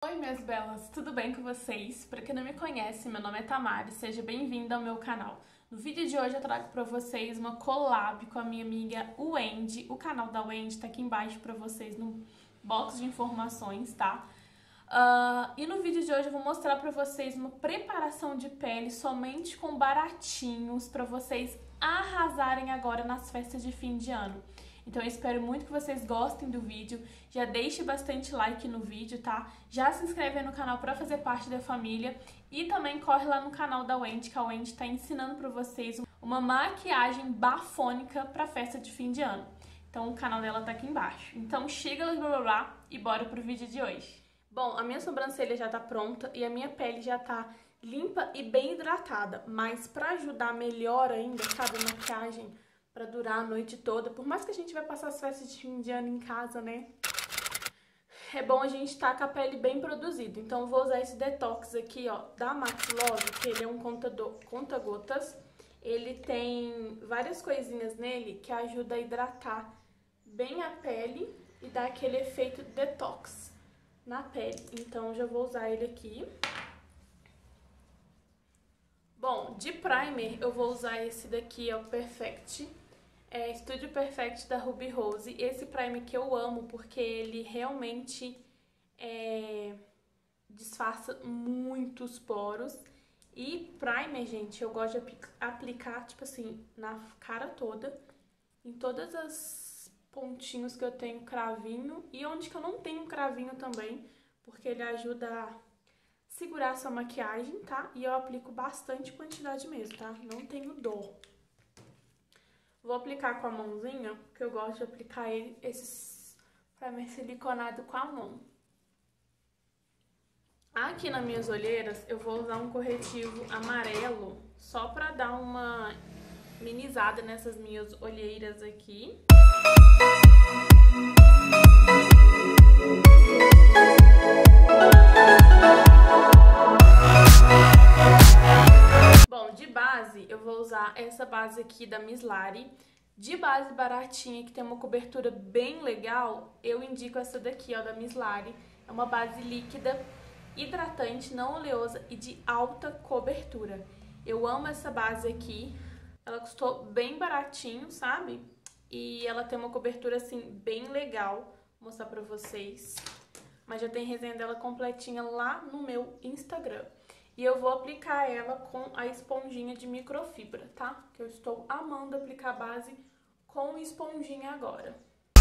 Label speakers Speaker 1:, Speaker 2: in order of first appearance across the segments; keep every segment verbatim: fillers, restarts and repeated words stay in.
Speaker 1: Oi, minhas belas, tudo bem com vocês? Para quem não me conhece, meu nome é Tamara, seja bem-vinda ao meu canal. No vídeo de hoje eu trago para vocês uma collab com a minha amiga Wendy. O canal da Wendy tá aqui embaixo para vocês no box de informações, tá? Uh, e no vídeo de hoje eu vou mostrar para vocês uma preparação de pele somente com baratinhos para vocês arrasarem agora nas festas de fim de ano. Então eu espero muito que vocês gostem do vídeo, já deixe bastante like no vídeo, tá? Já se inscreve aí no canal para fazer parte da família e também corre lá no canal da Wendy, que a Wendy tá ensinando para vocês uma maquiagem bafônica para festa de fim de ano. Então o canal dela tá aqui embaixo. Então chega, blá blá blá, e bora pro vídeo de hoje. Bom, a minha sobrancelha já tá pronta e a minha pele já tá limpa e bem hidratada, mas pra ajudar melhor ainda, sabe, a maquiagem pra durar a noite toda, por mais que a gente vai passar as festas de fim de ano em casa, né? É bom a gente estar com a pele bem produzida. Então eu vou usar esse detox aqui, ó, da Max Love, que ele é um conta-gotas. Ele tem várias coisinhas nele que ajudam a hidratar bem a pele e dar aquele efeito detox na pele. Então já vou usar ele aqui. Bom, de primer eu vou usar esse daqui, é o Perfect. É Studio Perfect da Ruby Rose. Esse primer que eu amo porque ele realmente é, disfarça muitos poros. E primer, gente, eu gosto de aplicar, tipo assim, na cara toda, em todas as pontinhos que eu tenho cravinho e onde que eu não tenho cravinho também, porque ele ajuda a segurar a sua maquiagem, tá? E eu aplico bastante quantidade mesmo, tá? Não tenho dor. Vou aplicar com a mãozinha, porque eu gosto de aplicar ele, esses primer siliconado com a mão. Aqui nas minhas olheiras, eu vou usar um corretivo amarelo, só pra dar uma minimizada nessas minhas olheiras aqui. Bom, de base, eu vou usar essa base aqui da Miss Lari. De base baratinha, que tem uma cobertura bem legal, eu indico essa daqui, ó, da Miss Lari. É uma base líquida, hidratante, não oleosa e de alta cobertura. Eu amo essa base aqui. Ela custou bem baratinho, sabe? E ela tem uma cobertura, assim, bem legal. Vou mostrar pra vocês. Mas já tem resenha dela completinha lá no meu Instagram. E eu vou aplicar ela com a esponjinha de microfibra, tá? Que eu estou amando aplicar a base com esponjinha agora.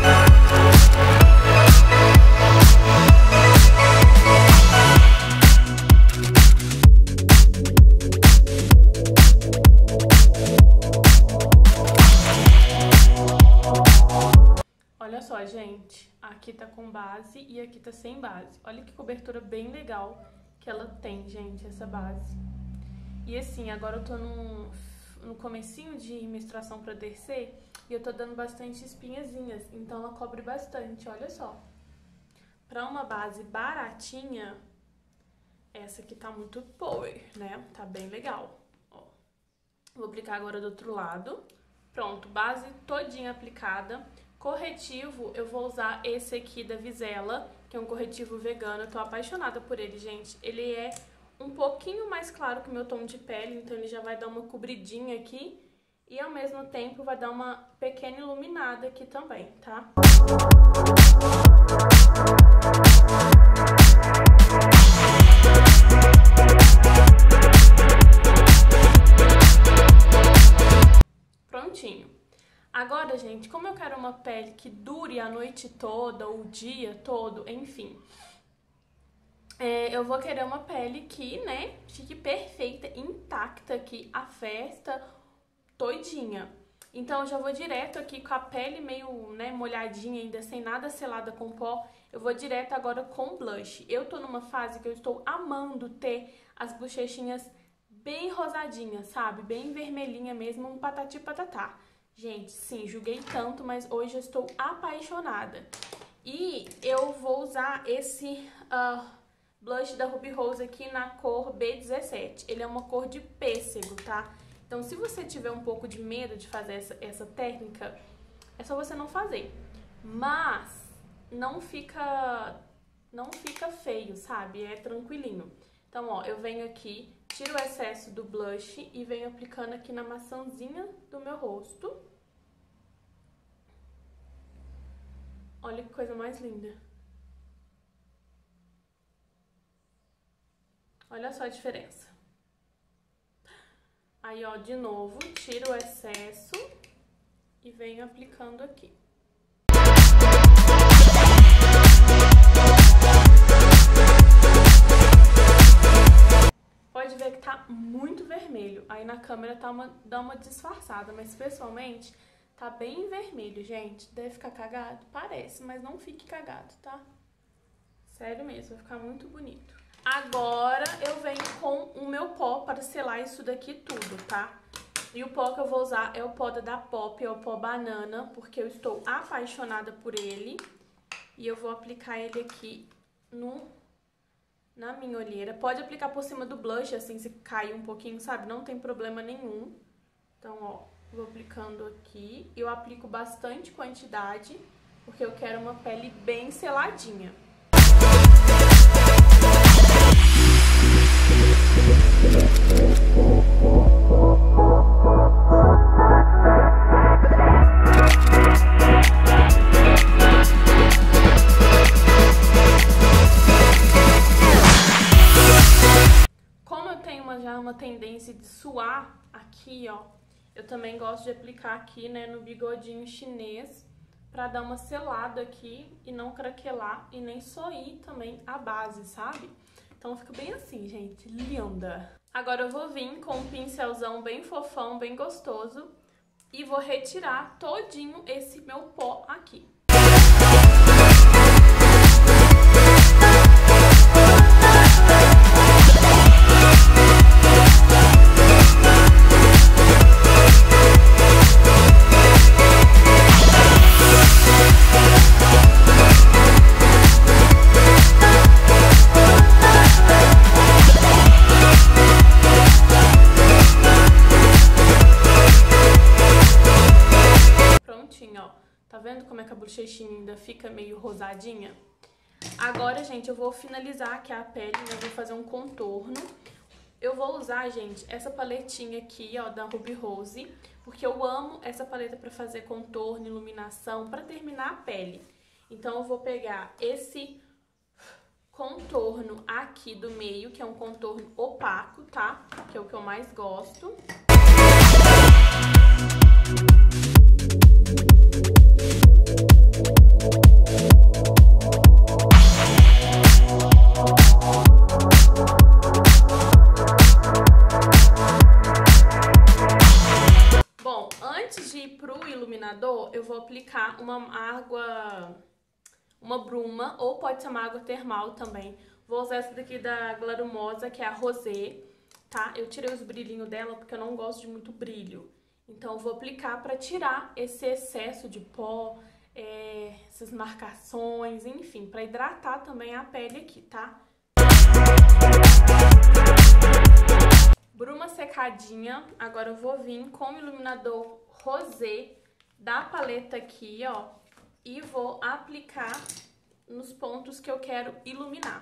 Speaker 1: Olha só, gente. Aqui tá com base e aqui tá sem base. Olha que cobertura bem legal que ela tem, gente, essa base. E assim, agora eu tô num, no comecinho de menstruação pra descer e eu tô dando bastante espinhazinhas, então ela cobre bastante, olha só. Pra uma base baratinha, essa aqui tá muito boa, né? Tá bem legal. Ó. Vou aplicar agora do outro lado. Pronto, base todinha aplicada. Corretivo, eu vou usar esse aqui da Visela, que é um corretivo vegano. Eu tô apaixonada por ele, gente. Ele é um pouquinho mais claro que o meu tom de pele, então ele já vai dar uma cobridinha aqui e ao mesmo tempo vai dar uma pequena iluminada aqui também, tá? Prontinho. Agora, gente, como eu quero uma pele que dure a noite toda, ou o dia todo, enfim, é, eu vou querer uma pele que, né, fique perfeita, intacta aqui, a festa todinha. Então, eu já vou direto aqui com a pele meio, né, molhadinha ainda, sem nada selada com pó, eu vou direto agora com blush. Eu tô numa fase que eu estou amando ter as bochechinhas bem rosadinhas, sabe? Bem vermelhinha mesmo, um patati patatá. Gente, sim, julguei tanto, mas hoje eu estou apaixonada. E eu vou usar esse uh, blush da Ruby Rose aqui na cor B dezessete. Ele é uma cor de pêssego, tá? Então, se você tiver um pouco de medo de fazer essa, essa técnica, é só você não fazer. Mas não fica não fica feio, sabe? É tranquilinho. Então, ó, eu venho aqui, tiro o excesso do blush e venho aplicando aqui na maçãzinha do meu rosto. Olha que coisa mais linda. Olha só a diferença. Aí, ó, de novo, tiro o excesso e venho aplicando aqui. Pode ver que tá muito vermelho. Aí na câmera tá uma, dá uma disfarçada, mas pessoalmente tá bem vermelho, gente. Deve ficar cagado? Parece, mas não fique cagado, tá? Sério mesmo, vai ficar muito bonito. Agora eu venho com o meu pó para selar isso daqui tudo, tá? E o pó que eu vou usar é o pó da Pop, é o pó banana, porque eu estou apaixonada por ele. E eu vou aplicar ele aqui no, na minha olheira. Pode aplicar por cima do blush, assim, se cair um pouquinho, sabe? Não tem problema nenhum. Então, ó, vou aplicando aqui. Eu aplico bastante quantidade, porque eu quero uma pele bem seladinha. Como eu tenho uma, já uma tendência de suar aqui, ó, eu também gosto de aplicar aqui, né, no bigodinho chinês, pra dar uma selada aqui e não craquelar e nem soir também a base, sabe? Então fica bem assim, gente, linda. Agora eu vou vir com um pincelzão bem fofão, bem gostoso, e vou retirar todinho esse meu pó aqui. Tá vendo como é que a bochechinha ainda fica meio rosadinha? Agora, gente, eu vou finalizar aqui a pele, né? Eu vou fazer um contorno. Eu vou usar, gente, essa paletinha aqui, ó, da Ruby Rose, porque eu amo essa paleta pra fazer contorno, iluminação, pra terminar a pele. Então, eu vou pegar esse contorno aqui do meio, que é um contorno opaco, tá? Que é o que eu mais gosto. Bom, antes de ir pro iluminador, eu vou aplicar uma água, uma bruma, ou pode ser uma água termal também. Vou usar essa daqui da Glarumosa, que é a Rosé, tá? Eu tirei os brilhinhos dela porque eu não gosto de muito brilho. Então, eu vou aplicar pra tirar esse excesso de pó, é, essas marcações, enfim, pra hidratar também a pele aqui, tá? Bruma secadinha, agora eu vou vir com o iluminador Rosé da paleta aqui, ó, e vou aplicar nos pontos que eu quero iluminar.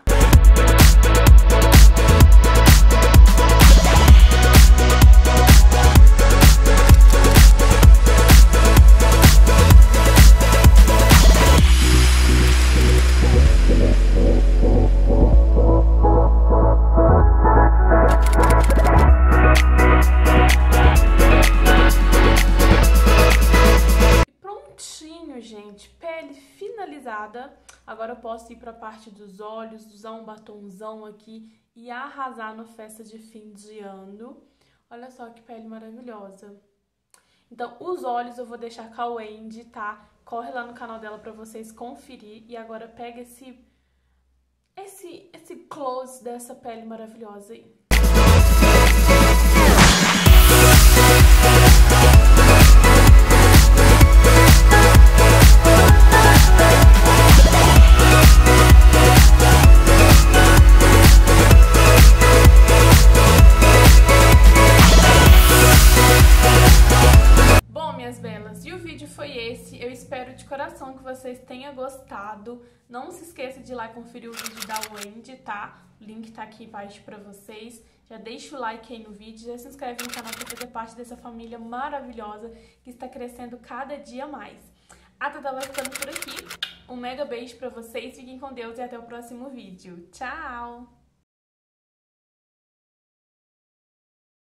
Speaker 1: Gente, pele finalizada. Agora eu posso ir para a parte dos olhos, usar um batonzão aqui e arrasar na festa de fim de ano. Olha só que pele maravilhosa. Então, os olhos eu vou deixar com a Wendy, tá? Corre lá no canal dela para vocês conferir. E agora pega esse, esse, esse close dessa pele maravilhosa aí. Eu espero de coração que vocês tenham gostado. gostado. Não se esqueça de ir lá conferir o vídeo da Wendy, tá? O link tá aqui embaixo pra vocês. Já deixa o like aí no vídeo, já se inscreve no canal para fazer parte dessa família maravilhosa que está crescendo cada dia mais. A Tata vai ficando por aqui. Um mega beijo pra vocês, fiquem com Deus e até o próximo vídeo. Tchau!